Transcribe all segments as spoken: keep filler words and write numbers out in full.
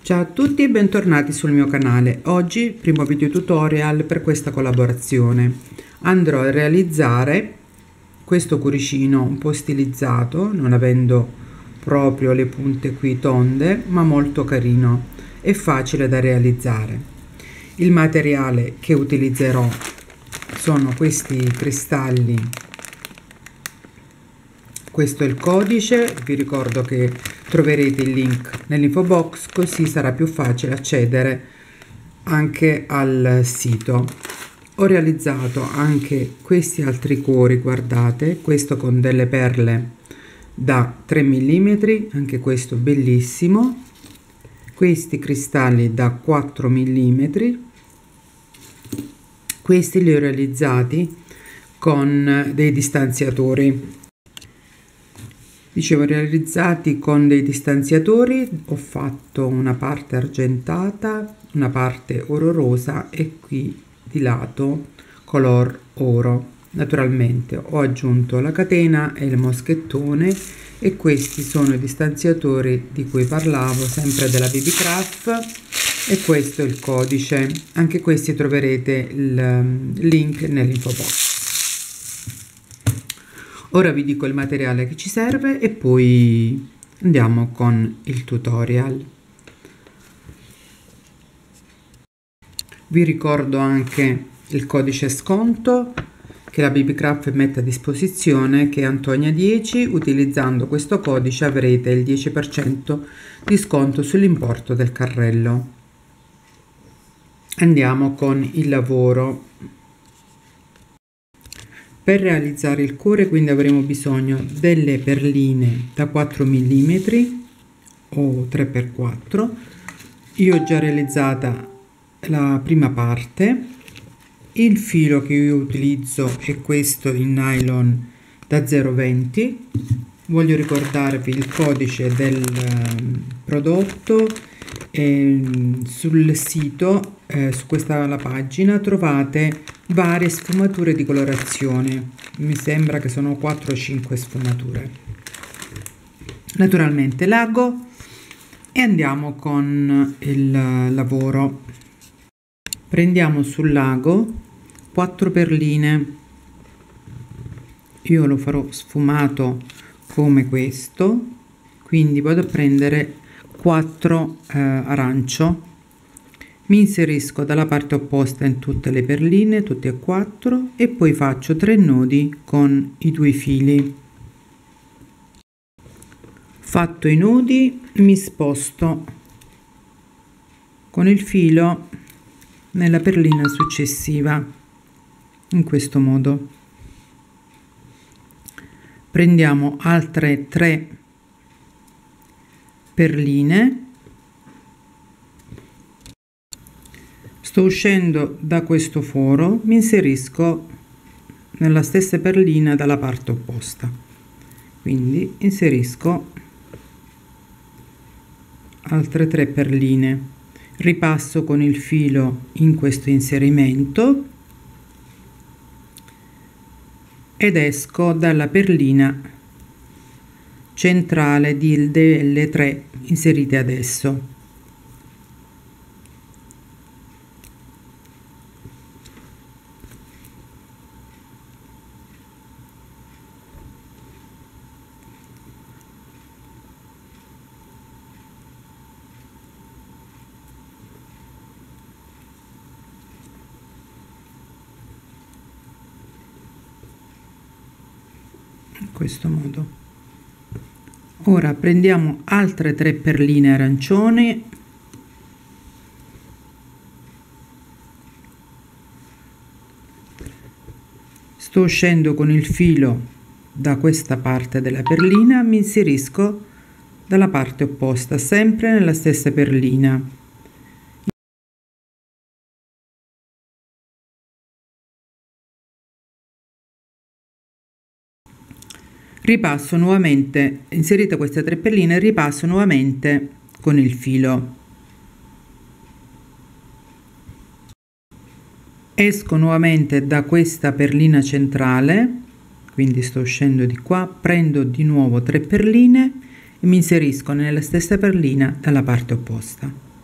Ciao a tutti e bentornati sul mio canale. Oggi primo video tutorial per questa collaborazione. Andrò a realizzare questo cuoricino un po' stilizzato, non avendo proprio le punte qui tonde, ma molto carino e facile da realizzare. Il materiale che utilizzerò sono questi cristalli. Questo è il codice, vi ricordo che troverete il link nell'info box, così sarà più facile accedere anche al sito. Ho realizzato anche questi altri cuori, guardate, questo con delle perle da tre millimetri, anche questo bellissimo, questi cristalli da quattro millimetri, questi li ho realizzati con dei distanziatori. Dicevo, realizzati con dei distanziatori. Ho fatto una parte argentata, una parte oro rosa e qui di lato color oro. Naturalmente ho aggiunto la catena e il moschettone e questi sono i distanziatori di cui parlavo, sempre della B B Craft, e questo è il codice. Anche questi troverete il link nell'info box. Ora vi dico il materiale che ci serve e poi andiamo con il tutorial. Vi ricordo anche il codice sconto che la B B Craft mette a disposizione, che è Antonia dieci. Utilizzando questo codice avrete il dieci per cento di sconto sull'importo del carrello. Andiamo con il lavoro. Per realizzare il cuore quindi avremo bisogno delle perline da quattro millimetri o tre per quattro. Io ho già realizzata la prima parte. Il filo che io utilizzo è questo in nylon da zero virgola venti. Voglio ricordarvi il codice del prodotto. E sul sito, eh, su questa la pagina, trovate varie sfumature di colorazione. Mi sembra che sono quattro o cinque sfumature. Naturalmente l'ago e andiamo con il lavoro. Prendiamo sul lago quattro perline. Io lo farò sfumato come questo, quindi vado a prendere quattro eh, arancio. Mi inserisco dalla parte opposta in tutte le perline, tutte e quattro, e poi faccio tre nodi con i due fili. Fatto i nodi, mi sposto con il filo nella perlina successiva, in questo modo. Prendiamo altre tre perline. Sto uscendo da questo foro, mi inserisco nella stessa perlina dalla parte opposta, quindi inserisco altre tre perline, ripasso con il filo in questo inserimento ed esco dalla perlina centrale delle tre inserite adesso. In questo modo. Ora prendiamo altre tre perline arancioni, sto uscendo con il filo da questa parte della perlina, mi inserisco dalla parte opposta, sempre nella stessa perlina. Ripasso nuovamente, inserite queste tre perline, ripasso nuovamente con il filo. Esco nuovamente da questa perlina centrale, quindi sto uscendo di qua, prendo di nuovo tre perline e mi inserisco nella stessa perlina dalla parte opposta.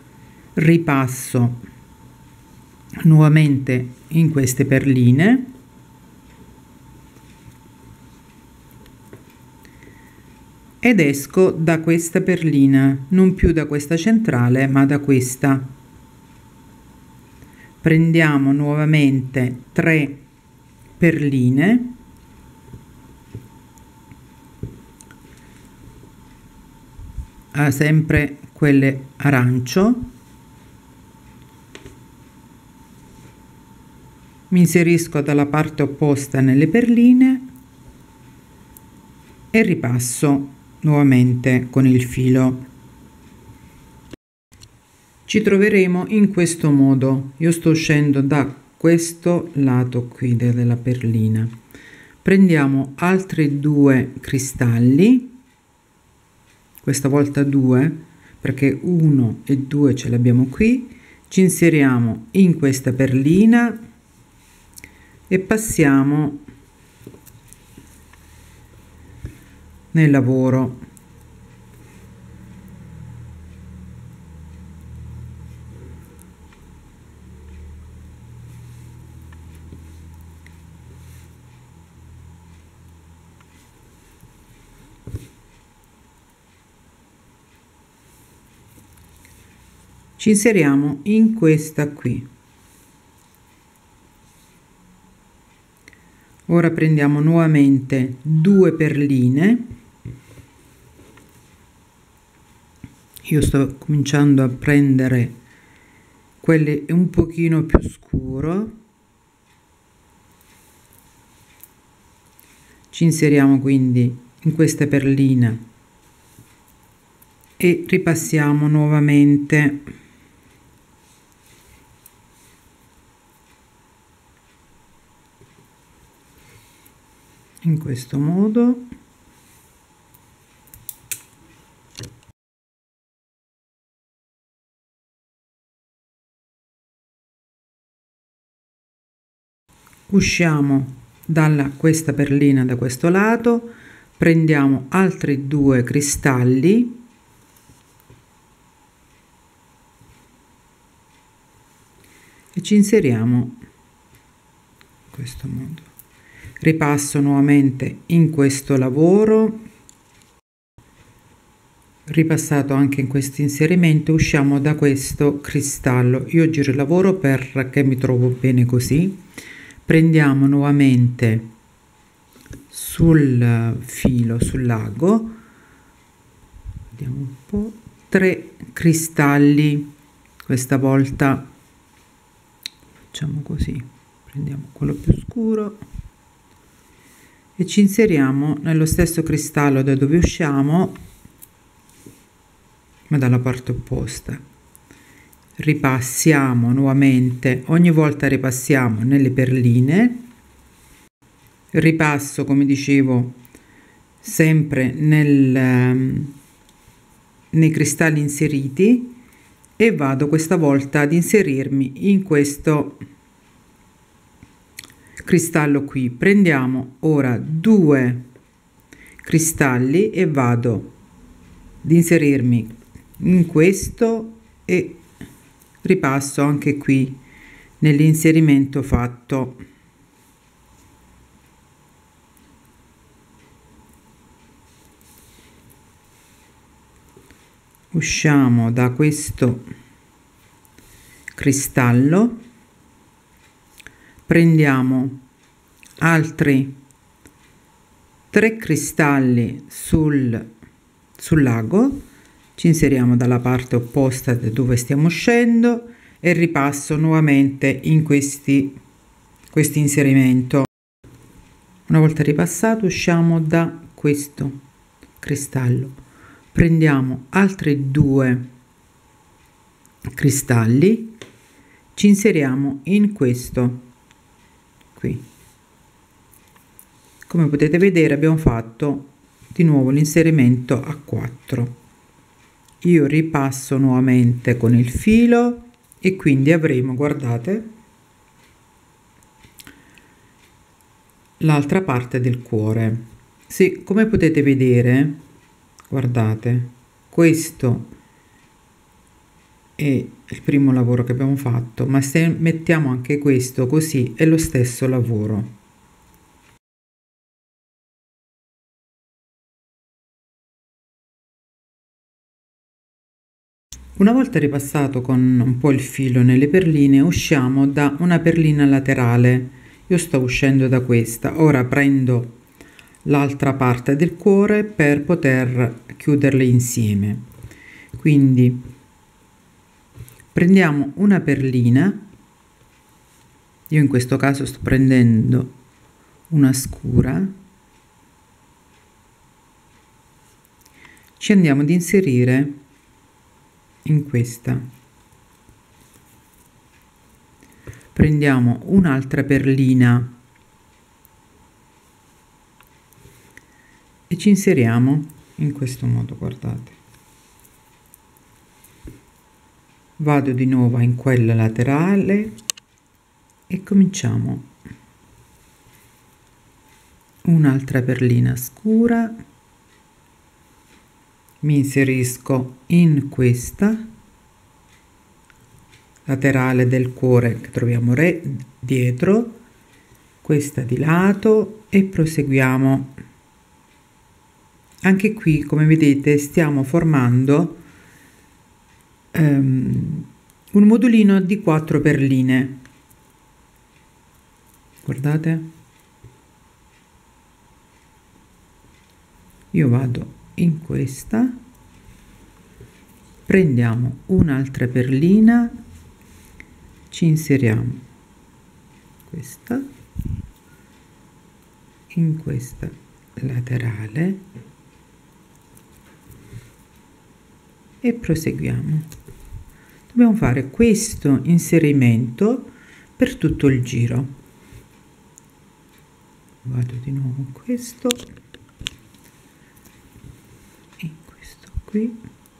ripasso nuovamente in queste perline ed esco da questa perlina, non più da questa centrale ma da questa. Prendiamo nuovamente tre perline ah, sempre quelle arancio, mi inserisco dalla parte opposta nelle perline e ripasso nuovamente con il filo. Ci troveremo in questo modo. Io sto uscendo da questo lato qui della perlina, prendiamo altri due cristalli, questa volta due perché uno e due ce l'abbiamo qui, ci inseriamo in questa perlina e passiamo nel lavoro. Ci inseriamo in questa qui. Ora prendiamo nuovamente due perline. Io sto cominciando a prendere quelle un pochino più scuro. Ci inseriamo quindi in questa perlina e ripassiamo nuovamente in questo modo. Usciamo dalla questa perlina da questo lato, prendiamo altri due cristalli e ci inseriamo in questo modo. Ripasso nuovamente in questo lavoro, ripassato anche in questo inserimento, usciamo da questo cristallo. Io giro il lavoro perché mi trovo bene così. Prendiamo nuovamente sul filo, sul lago, vediamo un po', tre cristalli. Questa volta facciamo così, prendiamo quello più scuro e ci inseriamo nello stesso cristallo da dove usciamo, ma dalla parte opposta. Ripassiamo nuovamente, ogni volta ripassiamo nelle perline, ripasso come dicevo sempre nel, nei cristalli inseriti e vado questa volta ad inserirmi in questo cristallo qui. Prendiamo ora due cristalli e vado ad inserirmi in questo e ripasso anche qui nell'inserimento fatto. Usciamo da questo cristallo, prendiamo altri tre cristalli sul, sul lago, ci inseriamo dalla parte opposta da dove stiamo uscendo e ripasso nuovamente in questi questo inserimento. Una volta ripassato usciamo da questo cristallo, prendiamo altri due cristalli, ci inseriamo in questo qui. Come potete vedere abbiamo fatto di nuovo l'inserimento a quattro. Io ripasso nuovamente con il filo e quindi avremo, guardate, l'altra parte del cuore. Sì, come potete vedere, guardate, questo è il primo lavoro che abbiamo fatto, ma se mettiamo anche questo così è lo stesso lavoro. Una volta ripassato con un po' il filo nelle perline, usciamo da una perlina laterale. Io sto uscendo da questa. Ora prendo l'altra parte del cuore per poter chiuderle insieme. Quindi prendiamo una perlina, io in questo caso sto prendendo una scura, ci andiamo ad inserire in questa, prendiamo un'altra perlina e ci inseriamo in questo modo, guardate. Vado di nuovo in quella laterale e cominciamo un'altra perlina scura, mi inserisco in questa laterale del cuore che troviamo re dietro, questa di lato, e proseguiamo. Anche qui, come vedete, stiamo formando um, un modulino di quattro perline, guardate. Io vado in questa, prendiamo un'altra perlina, ci inseriamo questa in questa laterale e proseguiamo. Dobbiamo fare questo inserimento per tutto il giro. Vado di nuovo in questo, in questo qui,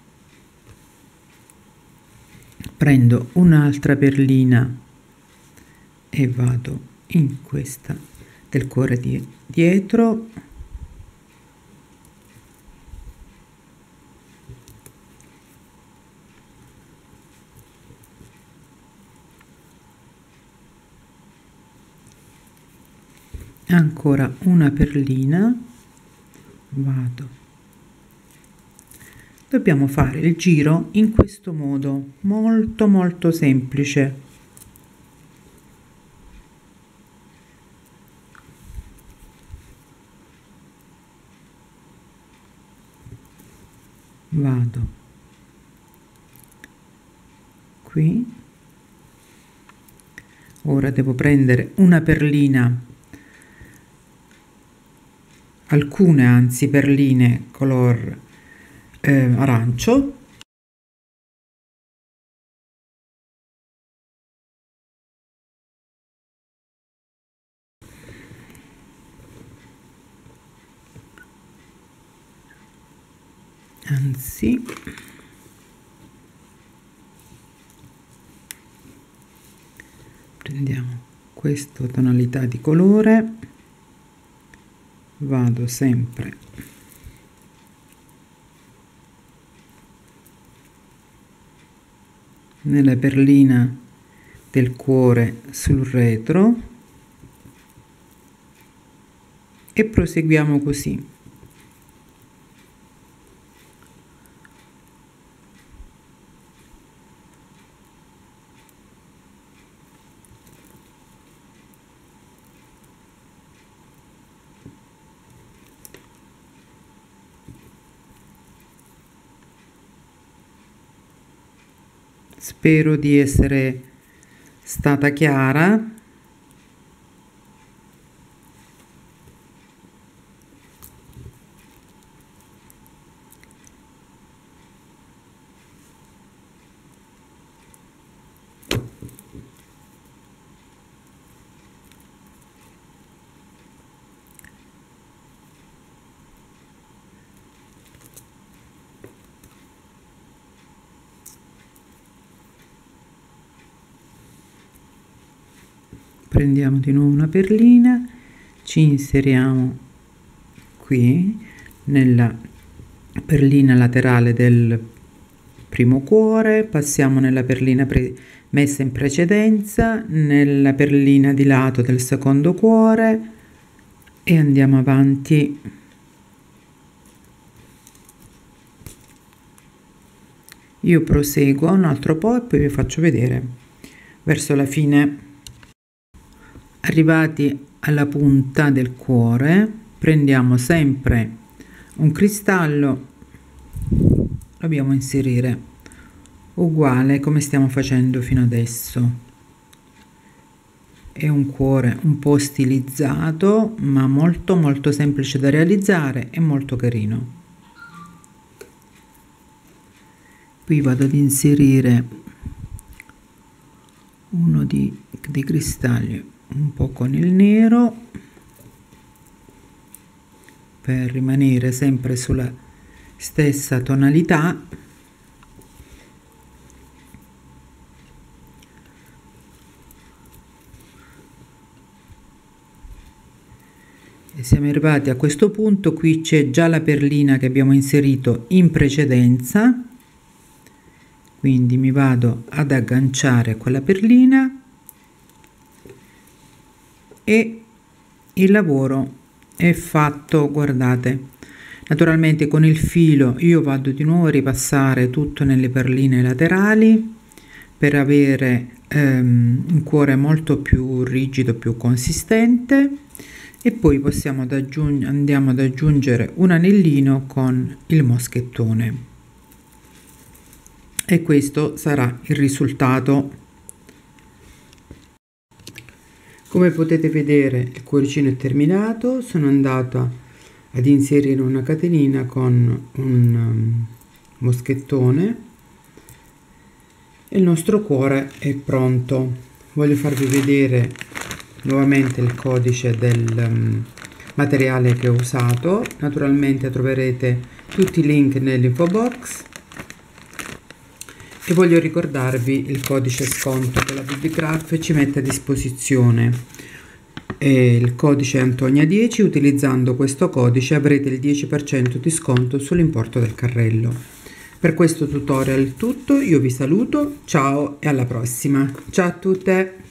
prendo un'altra perlina e vado in questa del cuore di dietro, ancora una perlina, vado. Dobbiamo fare il giro in questo modo, molto molto semplice. Vado qui, ora devo prendere una perlina, alcune anzi perline color eh, arancio, anzi prendiamo questa tonalità di colore, vado sempre nella perlina del cuore sul retro e proseguiamo così. Spero di essere stata chiara. Prendiamo di nuovo una perlina, ci inseriamo qui nella perlina laterale del primo cuore, passiamo nella perlina messa in precedenza, nella perlina di lato del secondo cuore e andiamo avanti io proseguo un altro po' e poi vi faccio vedere verso la fine. Arrivati alla punta del cuore prendiamo sempre un cristallo, lo dobbiamo inserire uguale come stiamo facendo fino adesso. È un cuore un po' stilizzato ma molto molto semplice da realizzare e molto carino. Qui vado ad inserire uno di, dei cristalli un po' con il nero per rimanere sempre sulla stessa tonalità. E siamo arrivati a questo punto. Qui c'è già la perlina che abbiamo inserito in precedenza, quindi mi vado ad agganciare quella perlina e il lavoro è fatto. Guardate, naturalmente con il filo io vado di nuovo a ripassare tutto nelle perline laterali per avere ehm, un cuore molto più rigido, più consistente, e poi possiamo ad aggiungere andiamo ad aggiungere un anellino con il moschettone e questo sarà il risultato. Come potete vedere il cuoricino è terminato. Sono andata ad inserire una catenina con un um, moschettone e il nostro cuore è pronto. Voglio farvi vedere nuovamente il codice del um, materiale che ho usato. Naturalmente troverete tutti i link nell'info box e voglio ricordarvi il codice sconto che la B B Craft ci mette a disposizione. E il codice è Antonia dieci. Utilizzando questo codice avrete il dieci per cento di sconto sull'importo del carrello. Per questo tutorial è tutto, io vi saluto, ciao e alla prossima. Ciao a tutte!